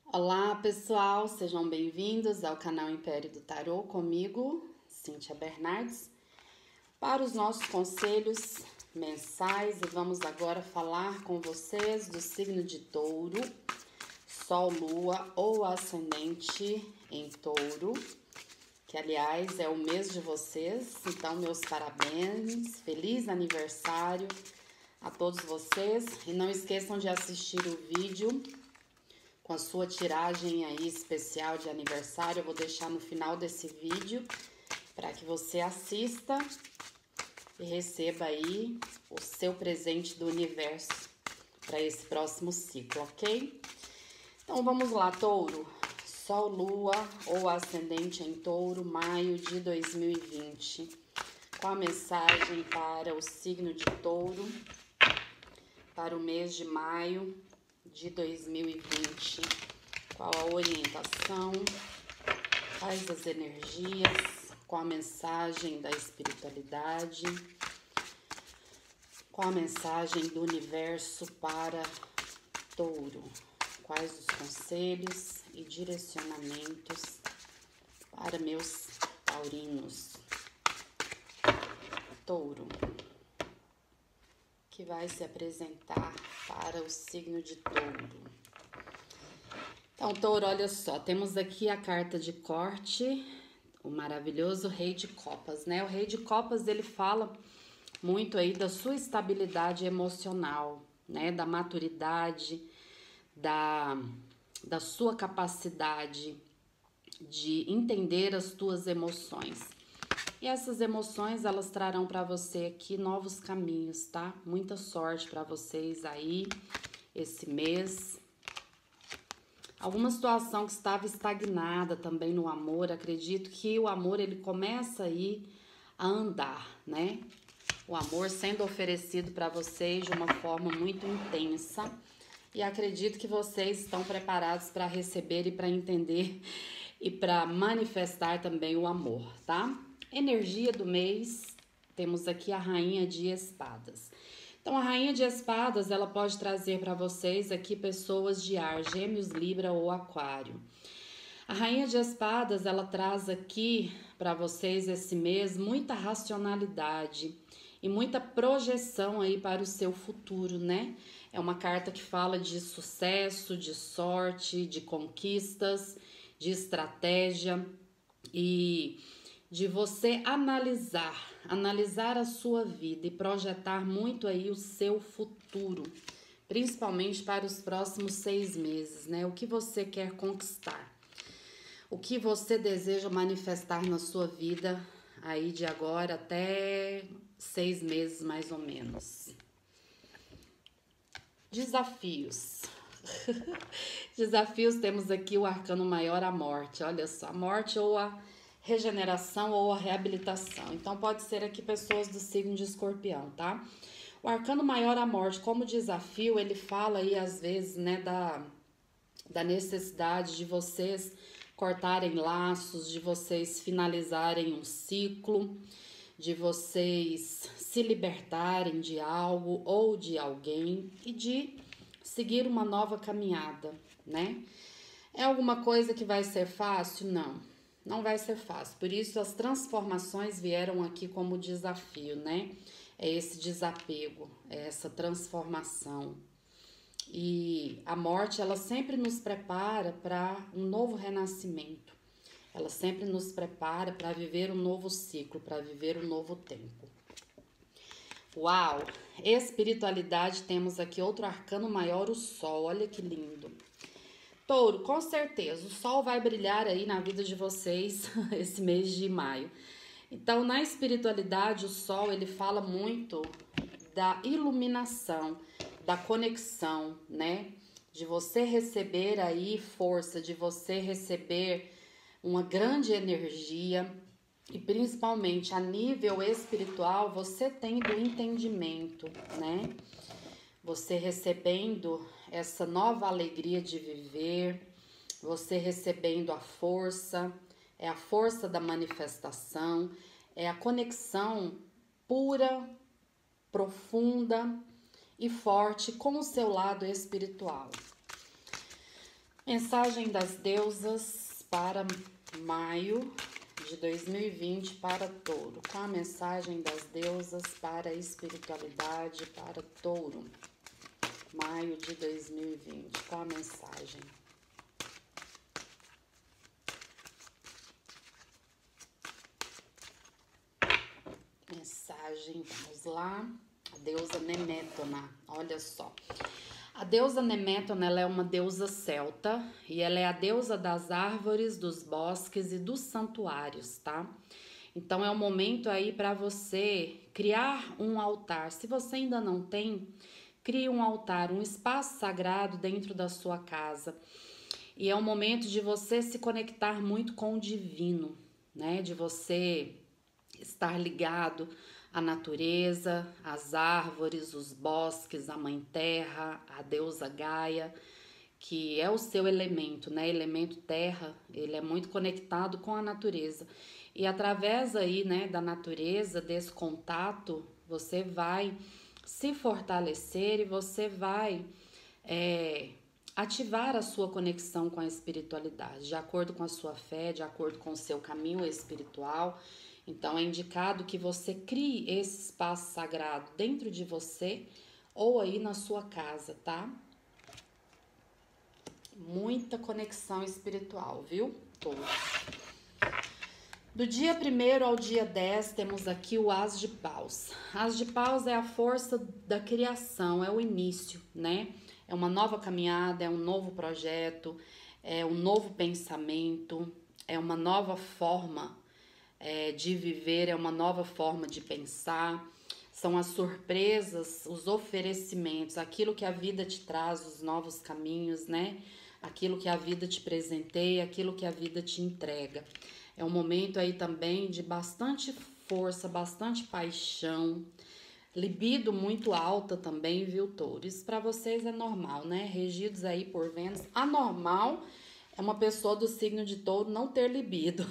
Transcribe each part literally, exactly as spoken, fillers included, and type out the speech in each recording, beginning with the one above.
Olá pessoal, sejam bem-vindos ao canal Império do Tarô comigo, Cíntia Bernardes, para os nossos conselhos mensais e vamos agora falar com vocês do signo de Touro, Sol, Lua ou Ascendente em Touro, que aliás é o mês de vocês, então meus parabéns, feliz aniversário a todos vocês e não esqueçam de assistir o vídeo com a sua tiragem aí especial de aniversário. Eu vou deixar no final desse vídeo para que você assista e receba aí o seu presente do universo para esse próximo ciclo, ok? Então vamos lá, Touro. Sol, Lua ou Ascendente em Touro, maio de dois mil e vinte. Qual a mensagem para o signo de Touro para o mês de maio de dois mil e vinte? Qual a orientação? Quais as energias? Qual a mensagem da espiritualidade? Qual a mensagem do universo para Touro? Quais os conselhos e direcionamentos para meus taurinos? Touro, que vai se apresentar para o signo de Touro. Então, Touro, olha só, temos aqui a carta de corte, o maravilhoso Rei de Copas, né? O Rei de Copas, ele fala muito aí da sua estabilidade emocional, né? Da maturidade, da, da sua capacidade de entender as tuas emoções. E essas emoções, elas trarão para você aqui novos caminhos, tá? Muita sorte para vocês aí, esse mês. Alguma situação que estava estagnada também no amor, acredito que o amor, ele começa aí a andar, né? O amor sendo oferecido para vocês de uma forma muito intensa. E acredito que vocês estão preparados para receber e para entender e para manifestar também o amor, tá? Energia do mês, temos aqui a Rainha de Espadas. Então, a Rainha de Espadas, ela pode trazer para vocês aqui pessoas de ar, Gêmeos, Libra ou Aquário. A Rainha de Espadas, ela traz aqui para vocês esse mês muita racionalidade e muita projeção aí para o seu futuro, né? É uma carta que fala de sucesso, de sorte, de conquistas, de estratégia e de você analisar, analisar a sua vida e projetar muito aí o seu futuro, principalmente para os próximos seis meses, né? O que você quer conquistar, o que você deseja manifestar na sua vida aí de agora até seis meses mais ou menos. Desafios. Desafios, temos aqui o arcano maior, a morte. Olha só, a morte ou a regeneração ou a reabilitação. Então, pode ser aqui pessoas do signo de Escorpião, tá? O arcano maior, a morte, como desafio, ele fala aí, às vezes, né, da, da necessidade de vocês cortarem laços, de vocês finalizarem um ciclo, de vocês se libertarem de algo ou de alguém e de seguir uma nova caminhada, né? É alguma coisa que vai ser fácil? Não, não vai ser fácil. Por isso as transformações vieram aqui como desafio, né? É esse desapego, é essa transformação. E a morte, ela sempre nos prepara para um novo renascimento. Ela sempre nos prepara para viver um novo ciclo, para viver um novo tempo. Uau! Espiritualidade, temos aqui outro arcano maior, o Sol. Olha que lindo. Touro, com certeza, o Sol vai brilhar aí na vida de vocês esse mês de maio. Então, na espiritualidade, o Sol, ele fala muito da iluminação, da conexão, né? De você receber aí força, de você receber uma grande energia e principalmente a nível espiritual, você tendo entendimento, né? Você recebendo essa nova alegria de viver, você recebendo a força, é a força da manifestação, é a conexão pura, profunda e forte com o seu lado espiritual. Mensagem das deusas para maio de dois mil e vinte para Touro. Qual a mensagem das deusas para a espiritualidade para Touro? Maio de dois mil e vinte. Qual a mensagem? Mensagem, vamos lá. A deusa Nemétona, olha só. A deusa Nemétona, ela é uma deusa celta e ela é a deusa das árvores, dos bosques e dos santuários, tá? Então é um momento aí para você criar um altar. Se você ainda não tem, crie um altar, um espaço sagrado dentro da sua casa. E é um momento de você se conectar muito com o divino, né? De você estar ligado à natureza, às árvores, os bosques, a mãe terra, a deusa Gaia, que é o seu elemento, né? Elemento terra, ele é muito conectado com a natureza. E através aí, né, da natureza, desse contato, você vai se fortalecer e você vai é, ativar a sua conexão com a espiritualidade, de acordo com a sua fé, de acordo com o seu caminho espiritual. Então, é indicado que você crie esse espaço sagrado dentro de você ou aí na sua casa, tá? Muita conexão espiritual, viu? Todos. Do dia primeiro ao dia dez, temos aqui o As de Paus. As de Paus é a força da criação, é o início, né? É uma nova caminhada, é um novo projeto, é um novo pensamento, é uma nova forma é, de viver, é uma nova forma de pensar. São as surpresas, os oferecimentos, aquilo que a vida te traz, os novos caminhos, né? Aquilo que a vida te presenteia, aquilo que a vida te entrega. É um momento aí também de bastante força, bastante paixão, libido muito alta também, viu, Touro? Isso para vocês é normal, né? Regidos aí por Vênus. Anormal é uma pessoa do signo de Touro não ter libido.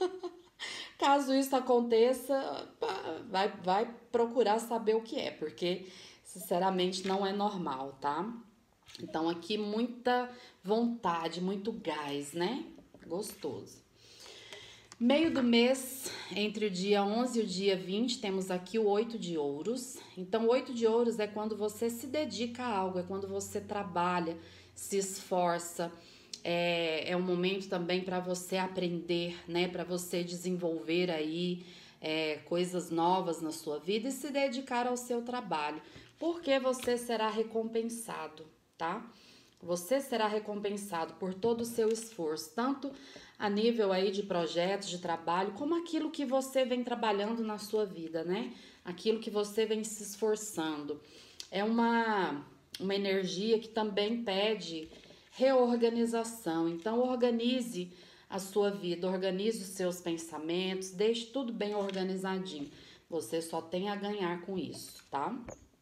Caso isso aconteça, vai, vai procurar saber o que é, porque sinceramente não é normal, tá? Então aqui muita vontade, muito gás, né? Gostoso. Meio do mês, entre o dia onze e o dia vinte, temos aqui o oito de ouros. Então, o oito de ouros é quando você se dedica a algo, é quando você trabalha, se esforça. É, é um momento também para você aprender, né? Para você desenvolver aí é, coisas novas na sua vida e se dedicar ao seu trabalho. Porque você será recompensado, tá? Você será recompensado por todo o seu esforço, tanto a nível aí de projetos, de trabalho, como aquilo que você vem trabalhando na sua vida, né? Aquilo que você vem se esforçando. É uma, uma energia que também pede reorganização. Então, organize a sua vida, organize os seus pensamentos, deixe tudo bem organizadinho. Você só tem a ganhar com isso, tá?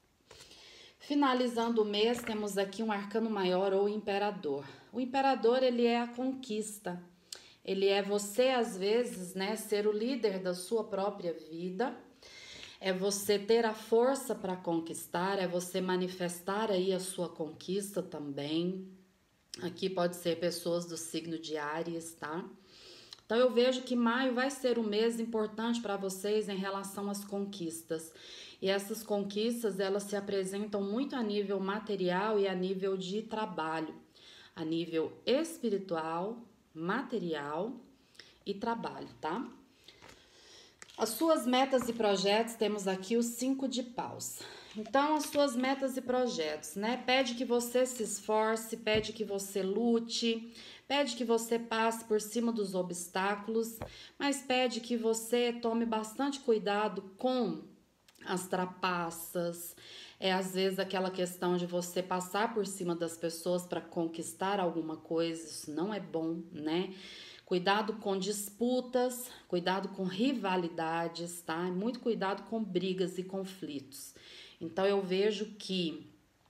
Finalizando o mês, temos aqui um arcano maior ou imperador. O imperador, ele é a conquista. Ele é você, às vezes, né, ser o líder da sua própria vida. É você ter a força para conquistar, é você manifestar aí a sua conquista também. Aqui pode ser pessoas do signo de Áries, tá? Então eu vejo que maio vai ser um mês importante para vocês em relação às conquistas. E essas conquistas, elas se apresentam muito a nível material e a nível de trabalho, a nível espiritual, material e trabalho, tá? As suas metas e projetos, temos aqui os cinco de paus. Então, as suas metas e projetos, né? Pede que você se esforce, pede que você lute, pede que você passe por cima dos obstáculos, mas pede que você tome bastante cuidado com as trapaças, é às vezes aquela questão de você passar por cima das pessoas para conquistar alguma coisa, isso não é bom, né? Cuidado com disputas, cuidado com rivalidades, tá? Muito cuidado com brigas e conflitos. Então eu vejo que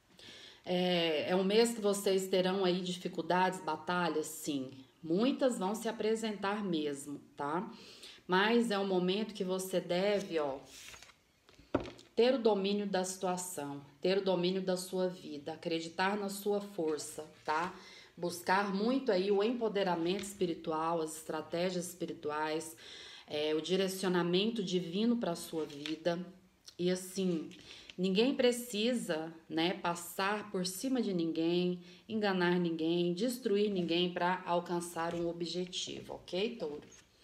é, é um mês que vocês terão aí dificuldades, batalhas, sim. Muitas vão se apresentar mesmo, tá? Mas é um momento que você deve, ó, ter o domínio da situação, ter o domínio da sua vida, acreditar na sua força, tá? buscar muito aí o empoderamento espiritual, as estratégias espirituais, é, o direcionamento divino para a sua vida. E assim, ninguém precisa, né, passar por cima de ninguém, enganar ninguém, destruir ninguém para alcançar um objetivo, ok, touro?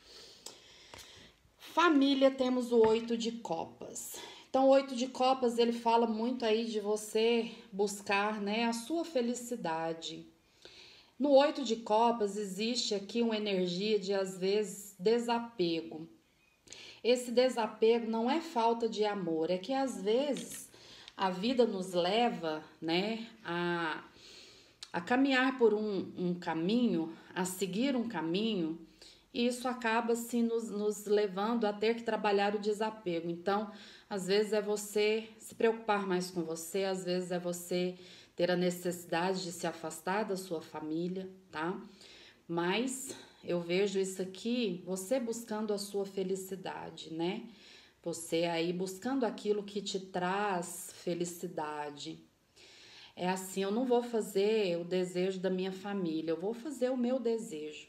Família, temos o oito de copas. Então, o oito de copas, ele fala muito aí de você buscar, né, a sua felicidade. No oito de copas, existe aqui uma energia de, às vezes, desapego. Esse desapego não é falta de amor, é que, às vezes, a vida nos leva, né, a, a caminhar por um, um caminho, a seguir um caminho, e isso acaba assim, nos, nos levando a ter que trabalhar o desapego. Então, às vezes é você se preocupar mais com você, às vezes é você ter a necessidade de se afastar da sua família, tá? Mas eu vejo isso aqui, você buscando a sua felicidade, né? Você aí buscando aquilo que te traz felicidade. É assim, eu não vou fazer o desejo da minha família, eu vou fazer o meu desejo.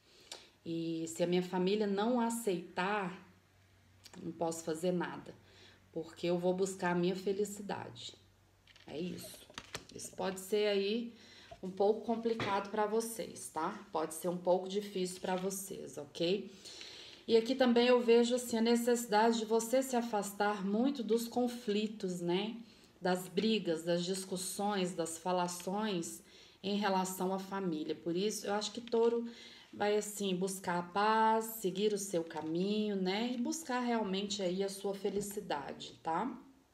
E se a minha família não aceitar, não posso fazer nada, porque eu vou buscar a minha felicidade. É isso. Isso pode ser aí um pouco complicado para vocês, tá? Pode ser um pouco difícil para vocês, ok? E aqui também eu vejo assim a necessidade de você se afastar muito dos conflitos, né? Das brigas, das discussões, das falações em relação à família. Por isso, eu acho que touro vai assim buscar a paz, seguir o seu caminho, né? E buscar realmente aí a sua felicidade, tá?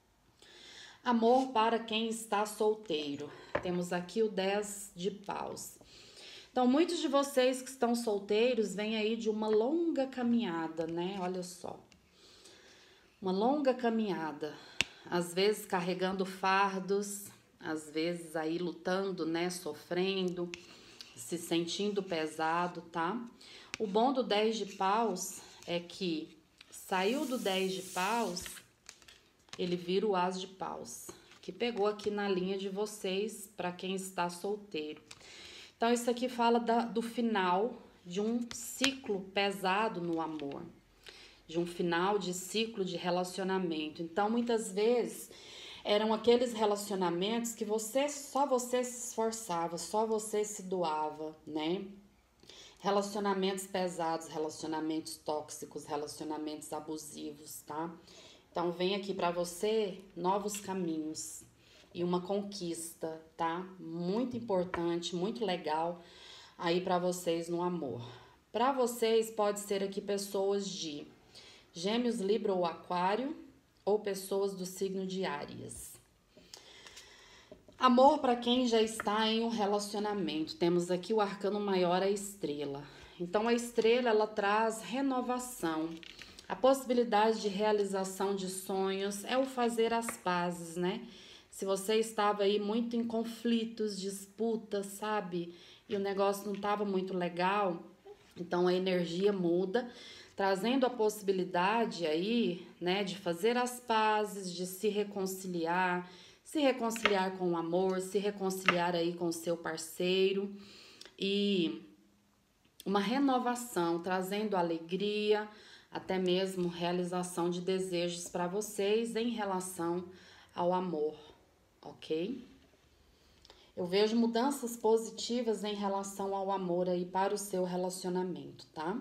Amor para quem está solteiro. Temos aqui o dez de paus. Então, muitos de vocês que estão solteiros vêm aí de uma longa caminhada, né? Olha só. Uma longa caminhada. Às vezes carregando fardos, às vezes aí lutando, né? Sofrendo, se sentindo pesado, tá? O bom do dez de paus é que saiu do dez de paus, ele vira o as de paus, que pegou aqui na linha de vocês para quem está solteiro. Então, isso aqui fala da, do final de um ciclo pesado no amor, de um final de ciclo de relacionamento. Então, muitas vezes eram aqueles relacionamentos que você só você se esforçava, só você se doava, né? Relacionamentos pesados, relacionamentos tóxicos, relacionamentos abusivos, tá? Então, vem aqui para você novos caminhos e uma conquista, tá? Muito importante, muito legal aí para vocês no amor. Para vocês, pode ser aqui pessoas de Gêmeos, Libra ou Aquário, ou pessoas do signo de Áries. Amor para quem já está em um relacionamento. Temos aqui o arcano maior, a estrela. Então, a estrela, ela traz renovação. A possibilidade de realização de sonhos é o fazer as pazes, né? Se você estava aí muito em conflitos, disputas, sabe? E o negócio não estava muito legal, então a energia muda, trazendo a possibilidade aí, né, de fazer as pazes, de se reconciliar, se reconciliar com o amor, se reconciliar aí com o seu parceiro e uma renovação, trazendo alegria, até mesmo realização de desejos para vocês em relação ao amor, ok? Eu vejo mudanças positivas em relação ao amor aí para o seu relacionamento, tá?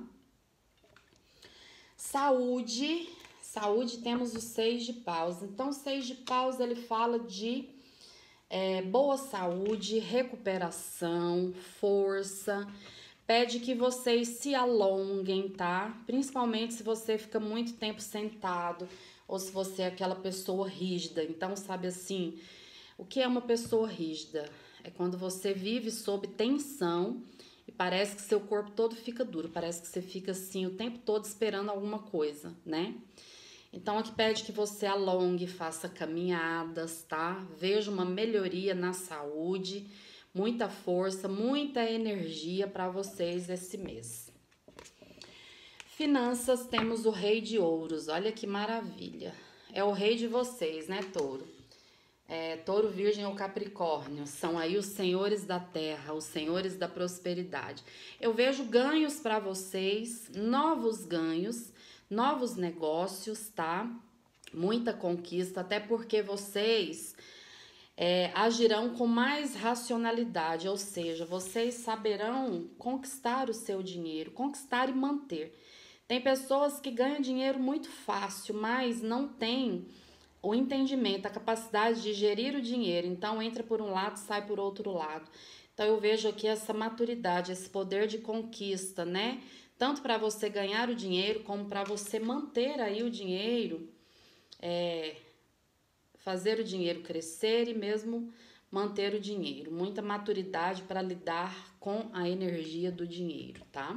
Saúde, saúde temos o seis de paus. Então, o seis de paus, ele fala de é, boa saúde, recuperação, força. Pede que vocês se alonguem, tá? Principalmente se você fica muito tempo sentado ou se você é aquela pessoa rígida. Então, sabe assim, o que é uma pessoa rígida? É quando você vive sob tensão e parece que seu corpo todo fica duro, parece que você fica assim o tempo todo esperando alguma coisa, né? Então, aqui pede que você alongue, faça caminhadas, tá? Veja uma melhoria na saúde, muita força, muita energia para vocês esse mês. Finanças, temos o rei de ouros, olha que maravilha. É o rei de vocês, né, touro? é, Touro, Virgem ou Capricórnio, são aí os senhores da terra, os senhores da prosperidade. Eu vejo ganhos para vocês, novos ganhos, novos negócios, tá? Muita conquista, até porque vocês é, agirão com mais racionalidade, ou seja, vocês saberão conquistar o seu dinheiro, conquistar e manter. Tem pessoas que ganham dinheiro muito fácil, mas não tem o entendimento, a capacidade de gerir o dinheiro. Então, entra por um lado, sai por outro lado. Então, eu vejo aqui essa maturidade, esse poder de conquista, né? Tanto para você ganhar o dinheiro, como para você manter aí o dinheiro, é, fazer o dinheiro crescer e mesmo manter o dinheiro. Muita maturidade para lidar com a energia do dinheiro, tá?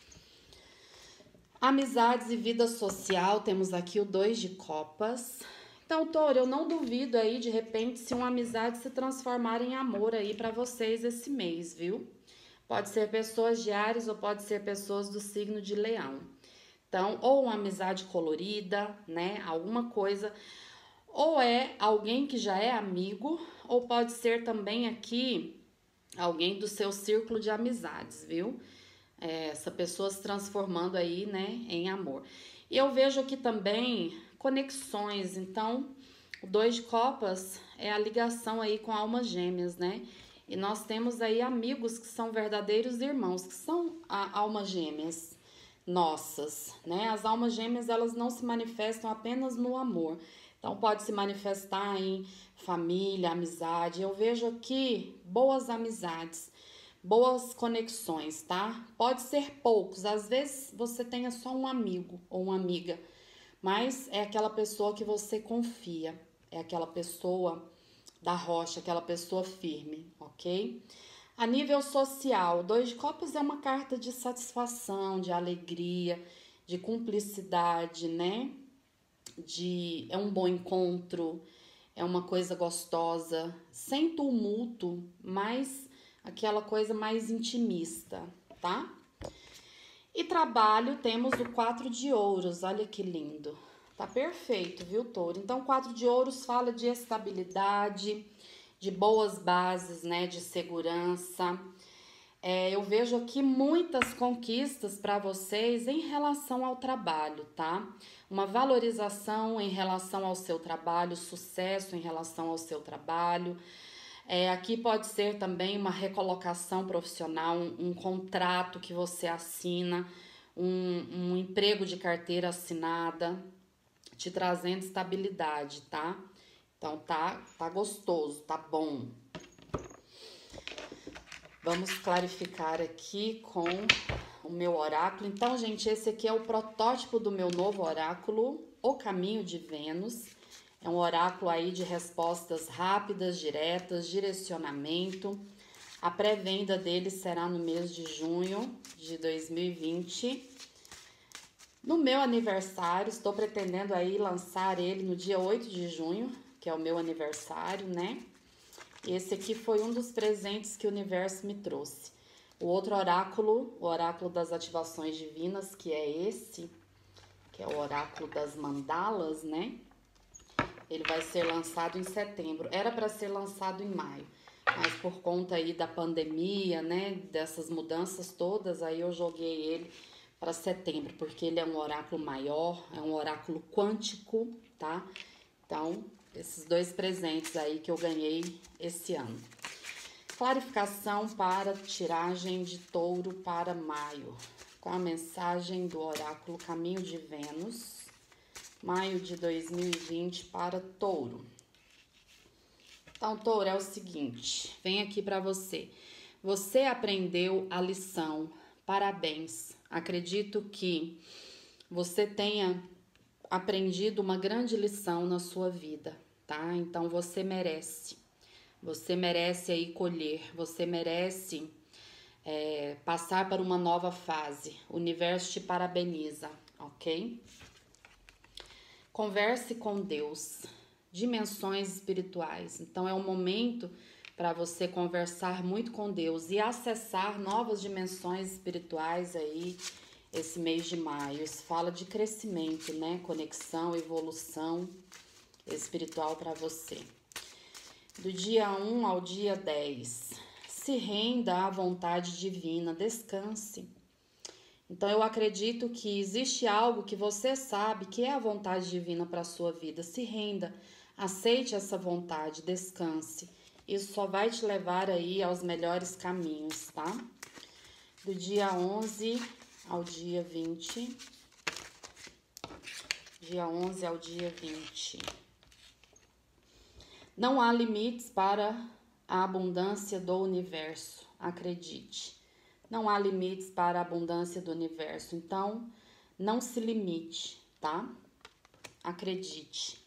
Amizades e vida social, temos aqui o dois de copas. Então, Touro, eu não duvido aí, de repente, se uma amizade se transformar em amor aí para vocês esse mês, viu? Pode ser pessoas de Áries ou pode ser pessoas do signo de Leão. Então, ou uma amizade colorida, né? Alguma coisa. Ou é alguém que já é amigo, ou pode ser também aqui alguém do seu círculo de amizades, viu? É, essa pessoa se transformando aí, né, em amor. E eu vejo aqui também conexões. Então, o dois de copas é a ligação aí com almas gêmeas, né? E nós temos aí amigos que são verdadeiros irmãos, que são a, almas gêmeas nossas, né? As almas gêmeas, elas não se manifestam apenas no amor. Então, pode se manifestar em família, amizade. Eu vejo aqui boas amizades, boas conexões, tá? Pode ser poucos, às vezes você tenha só um amigo ou uma amiga, mas é aquela pessoa que você confia, é aquela pessoa da rocha, aquela pessoa firme, ok? A nível social, dois de copas é uma carta de satisfação, de alegria, de cumplicidade, né? De, é um bom encontro, é uma coisa gostosa, sem tumulto, mas aquela coisa mais intimista, tá? E trabalho, temos o quatro de ouros, olha que lindo. Tá perfeito, viu, Touro? Então, quatro de ouros fala de estabilidade, de boas bases, né, de segurança. É, eu vejo aqui muitas conquistas para vocês em relação ao trabalho, tá? Uma valorização em relação ao seu trabalho, sucesso em relação ao seu trabalho. É, aqui pode ser também uma recolocação profissional, um, um contrato que você assina, um, um emprego de carteira assinada, te trazendo estabilidade, tá? Então, tá, tá gostoso, tá bom. Vamos clarificar aqui com o meu oráculo. Então, gente, esse aqui é o protótipo do meu novo oráculo, O Caminho de Vênus. É um oráculo aí de respostas rápidas, diretas, direcionamento. A pré-venda dele será no mês de junho de dois mil e vinte. No meu aniversário, estou pretendendo aí lançar ele no dia oito de junho, que é o meu aniversário, né? Esse aqui foi um dos presentes que o universo me trouxe. O outro oráculo, o oráculo das ativações divinas, que é esse, que é o oráculo das mandalas, né? Ele vai ser lançado em setembro. Era para ser lançado em maio, mas por conta aí da pandemia, né, dessas mudanças todas, aí eu joguei ele para setembro, porque ele é um oráculo maior, é um oráculo quântico, tá? Então, esses dois presentes aí que eu ganhei esse ano. Clarificação para tiragem de Touro para maio, com a mensagem do oráculo Caminho de Vênus, maio de dois mil e vinte para Touro. Então, Touro, é o seguinte, vem aqui para você. Você aprendeu a lição, parabéns. Acredito que você tenha aprendido uma grande lição na sua vida, tá? Então, você merece. Você merece aí colher, você merece é, passar para uma nova fase. O universo te parabeniza, ok? Converse com Deus, dimensões espirituais. Então, é um momento para você conversar muito com Deus e acessar novas dimensões espirituais aí, esse mês de maio. Isso fala de crescimento, né? Conexão, evolução espiritual para você. do dia um ao dia dez. Se renda à vontade divina, descanse. Então, eu acredito que existe algo que você sabe que é a vontade divina para a sua vida. Se renda, aceite essa vontade, descanse. Isso só vai te levar aí aos melhores caminhos, tá? Do dia onze ao dia vinte. Dia onze ao dia vinte. Não há limites para a abundância do universo, acredite. Não há limites para a abundância do universo, então não se limite, tá? Acredite.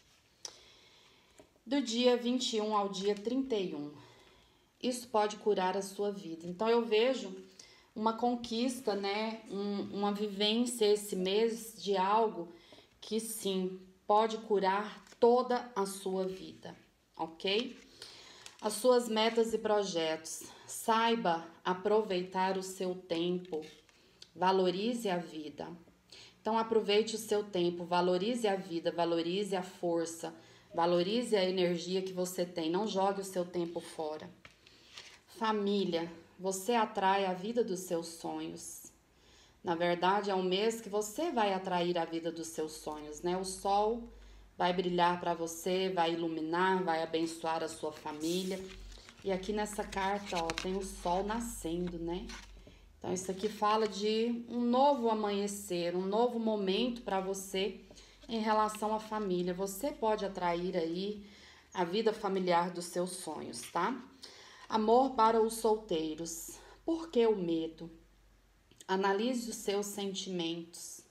Do dia vinte e um ao dia trinta e um, isso pode curar a sua vida. Então eu vejo uma conquista, né? Um, uma vivência esse mês de algo que sim, pode curar toda a sua vida, ok? As suas metas e projetos. Saiba aproveitar o seu tempo. Valorize a vida. Então, aproveite o seu tempo, valorize a vida, valorize a força, valorize a energia que você tem. Não jogue o seu tempo fora. Família. Você atrai a vida dos seus sonhos. Na verdade, é um mês que você vai atrair a vida dos seus sonhos, né? O sol vai brilhar para você, vai iluminar, vai abençoar a sua família. E aqui nessa carta, ó, tem o sol nascendo, né? Então, isso aqui fala de um novo amanhecer, um novo momento para você em relação à família. Você pode atrair aí a vida familiar dos seus sonhos, tá? Amor para os solteiros. Por que o medo? Analise os seus sentimentos.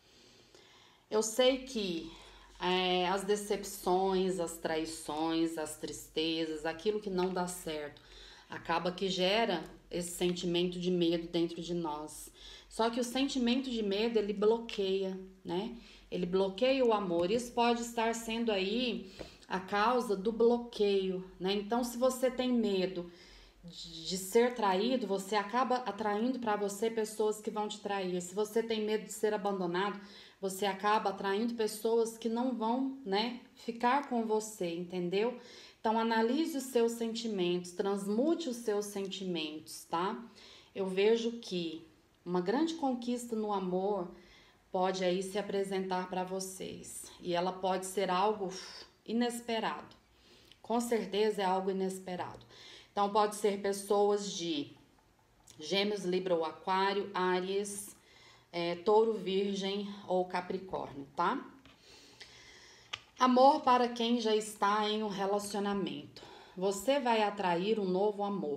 Eu sei que é, as decepções, as traições, as tristezas, aquilo que não dá certo, acaba que gera esse sentimento de medo dentro de nós. Só que o sentimento de medo, ele bloqueia, né? Ele bloqueia o amor. Isso pode estar sendo aí a causa do bloqueio, né? Então, se você tem medo de ser traído, você acaba atraindo para você pessoas que vão te trair. Se você tem medo de ser abandonado, você acaba atraindo pessoas que não vão, né, ficar com você, entendeu? Então, analise os seus sentimentos, transmute os seus sentimentos, tá? Eu vejo que uma grande conquista no amor pode aí se apresentar para vocês. E ela pode ser algo inesperado. Com certeza é algo inesperado. Então, pode ser pessoas de Gêmeos, Libra ou Aquário, Áries, é, Touro, Virgem ou Capricórnio, tá? Amor para quem já está em um relacionamento. Você vai atrair um novo amor.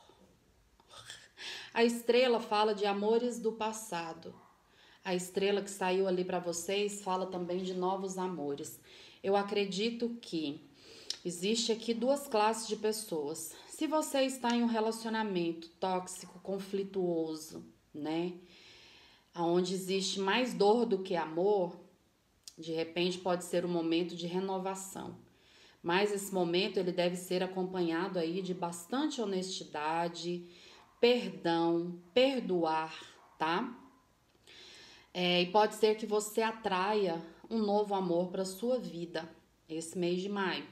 A estrela fala de amores do passado. A estrela que saiu ali para vocês fala também de novos amores. Eu acredito que existe aqui duas classes de pessoas. Se você está em um relacionamento tóxico, conflituoso, né? Onde existe mais dor do que amor, de repente pode ser um momento de renovação. Mas esse momento ele deve ser acompanhado aí de bastante honestidade, perdão, perdoar, tá? É, e pode ser que você atraia um novo amor para sua vida esse mês de maio.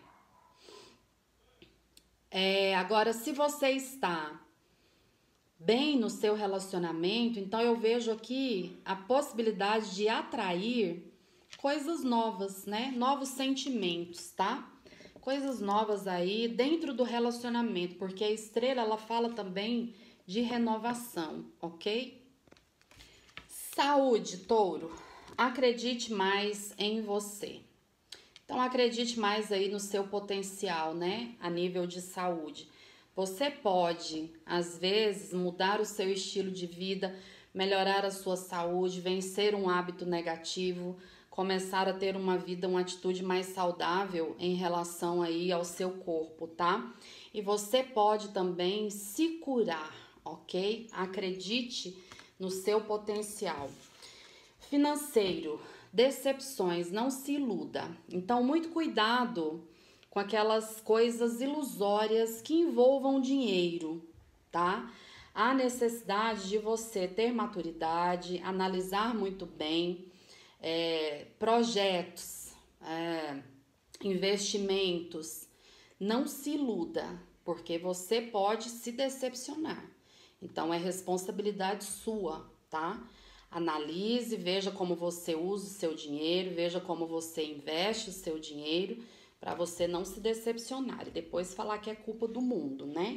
É, agora, se você está bem no seu relacionamento, então eu vejo aqui a possibilidade de atrair coisas novas, né? Novos sentimentos, tá? Coisas novas aí dentro do relacionamento, porque a estrela ela fala também de renovação, ok? Saúde, Touro. Acredite mais em você. Então acredite mais aí no seu potencial, né? A nível de saúde. Você pode, às vezes, mudar o seu estilo de vida, melhorar a sua saúde, vencer um hábito negativo, começar a ter uma vida, uma atitude mais saudável em relação aí ao seu corpo, tá? E você pode também se curar, ok? Acredite no seu potencial. Financeiro, decepções, não se iluda. Então, muito cuidado com aquelas coisas ilusórias que envolvam dinheiro, tá? Há necessidade de você ter maturidade, analisar muito bem é, projetos, é, investimentos, Não se iluda, porque você pode se decepcionar. Então, é responsabilidade sua, tá? Analise, veja como você usa o seu dinheiro, veja como você investe o seu dinheiro, para você não se decepcionar e depois falar que é culpa do mundo, né?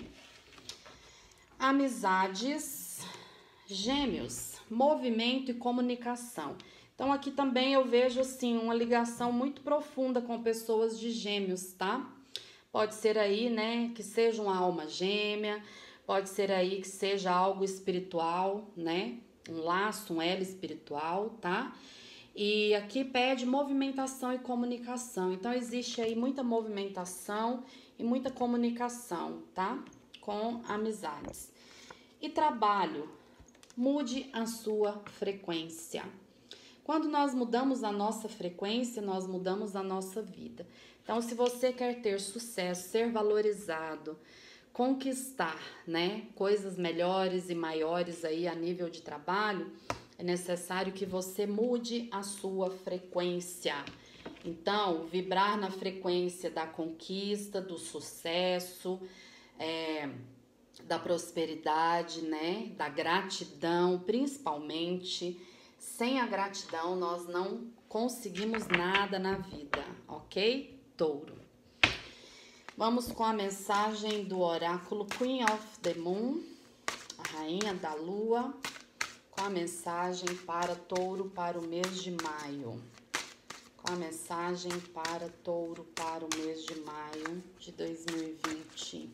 Amizades, Gêmeos, movimento e comunicação. Então, aqui também eu vejo, assim, uma ligação muito profunda com pessoas de Gêmeos, tá? Pode ser aí, né, que seja uma alma gêmea, pode ser aí que seja algo espiritual, né? Um laço, um elo espiritual, tá? E aqui pede movimentação e comunicação. Então, existe aí muita movimentação e muita comunicação, tá? Com amizades. E trabalho, mude a sua frequência. Quando nós mudamos a nossa frequência, nós mudamos a nossa vida. Então, se você quer ter sucesso, ser valorizado, conquistar, né, coisas melhores e maiores aí a nível de trabalho, é necessário que você mude a sua frequência. Então, vibrar na frequência da conquista, do sucesso, é, da prosperidade, né, da gratidão, principalmente. Sem a gratidão, nós não conseguimos nada na vida, ok? Touro. Vamos com a mensagem do oráculo Queen of the Moon, a rainha da lua, com a mensagem para Touro para o mês de maio. Com a mensagem para Touro para o mês de maio de dois mil e vinte.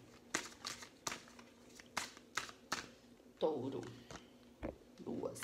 Touro. Duas.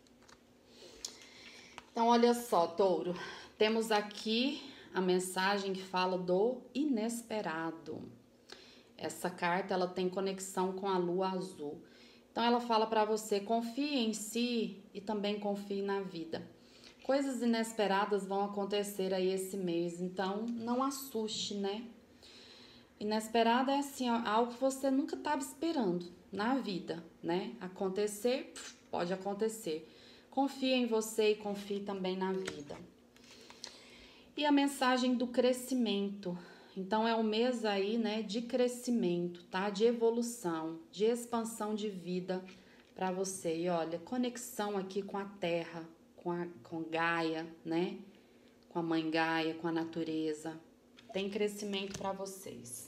Então, olha só, Touro. Temos aqui a mensagem que fala do inesperado. Essa carta, ela tem conexão com a lua azul. Então, ela fala para você, confie em si e também confie na vida. Coisas inesperadas vão acontecer aí esse mês, então não assuste, né? Inesperado é assim, ó, algo que você nunca estava esperando na vida, né? Acontecer, pode acontecer. Confie em você e confie também na vida. E a mensagem do crescimento. Então, é um mês aí, né, de crescimento, tá? De evolução, de expansão de vida para você. E olha, conexão aqui com a terra, com a com Gaia, né? Com a mãe Gaia, com a natureza. Tem crescimento para vocês.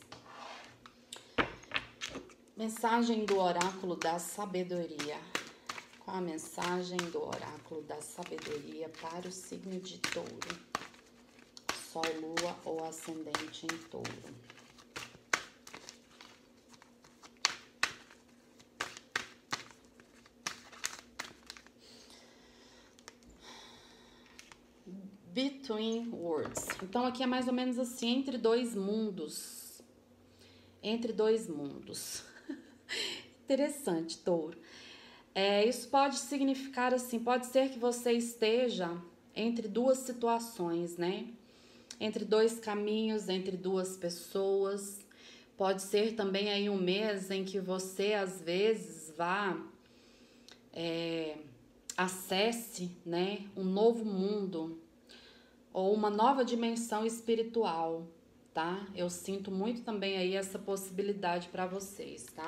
Mensagem do oráculo da sabedoria. Qual a mensagem do oráculo da sabedoria para o signo de Touro? Sol, lua ou ascendente em Touro. Between worlds. Então, aqui é mais ou menos assim, entre dois mundos. Entre dois mundos. Interessante, Touro. É, isso pode significar assim, pode ser que você esteja entre duas situações, né? Entre dois caminhos, entre duas pessoas. Pode ser também aí um mês em que você, às vezes, vá, é, acesse, né, um novo mundo ou uma nova dimensão espiritual, tá? Eu sinto muito também aí essa possibilidade para vocês, tá?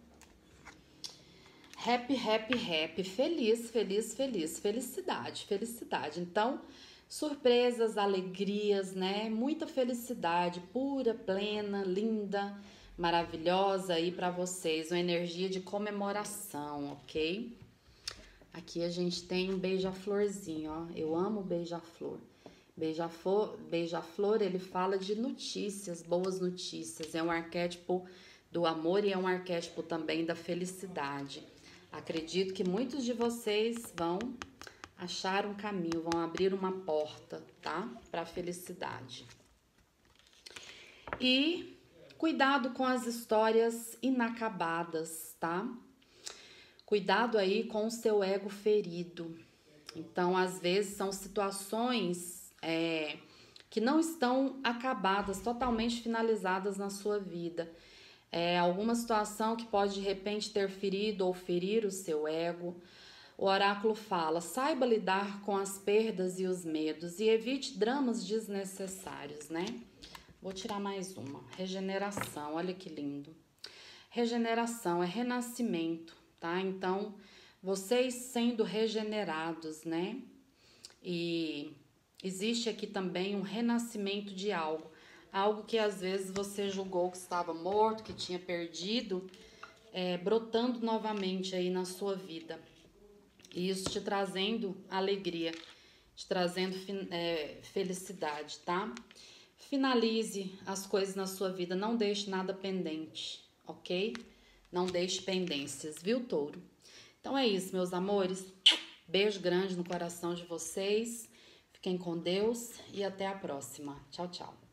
Happy, happy, happy. Feliz, feliz, feliz. Felicidade, felicidade. Então, surpresas, alegrias, né? Muita felicidade, pura, plena, linda, maravilhosa aí para vocês. Uma energia de comemoração, ok? Aqui a gente tem um beija-florzinho, ó. Eu amo beija-flor. Beija-flor, beija-flor, ele fala de notícias, boas notícias. É um arquétipo do amor e é um arquétipo também da felicidade. Acredito que muitos de vocês vão achar um caminho, vão abrir uma porta, tá? Para a felicidade. E cuidado com as histórias inacabadas, tá? Cuidado aí com o seu ego ferido. Então, às vezes, são situações é, que não estão acabadas, totalmente finalizadas na sua vida. É alguma situação que pode, de repente, ter ferido ou ferir o seu ego. O oráculo fala, saiba lidar com as perdas e os medos e evite dramas desnecessários, né? Vou tirar mais uma. Regeneração, olha que lindo. Regeneração é renascimento, tá? Então, vocês sendo regenerados, né? E existe aqui também um renascimento de algo. Algo que às vezes você julgou que estava morto, que tinha perdido, é, brotando novamente aí na sua vida. E isso te trazendo alegria, te trazendo é, felicidade, tá? Finalize as coisas na sua vida, não deixe nada pendente, ok? Não deixe pendências, viu, touro? Então é isso, meus amores. Beijo grande no coração de vocês. Fiquem com Deus e até a próxima. Tchau, tchau.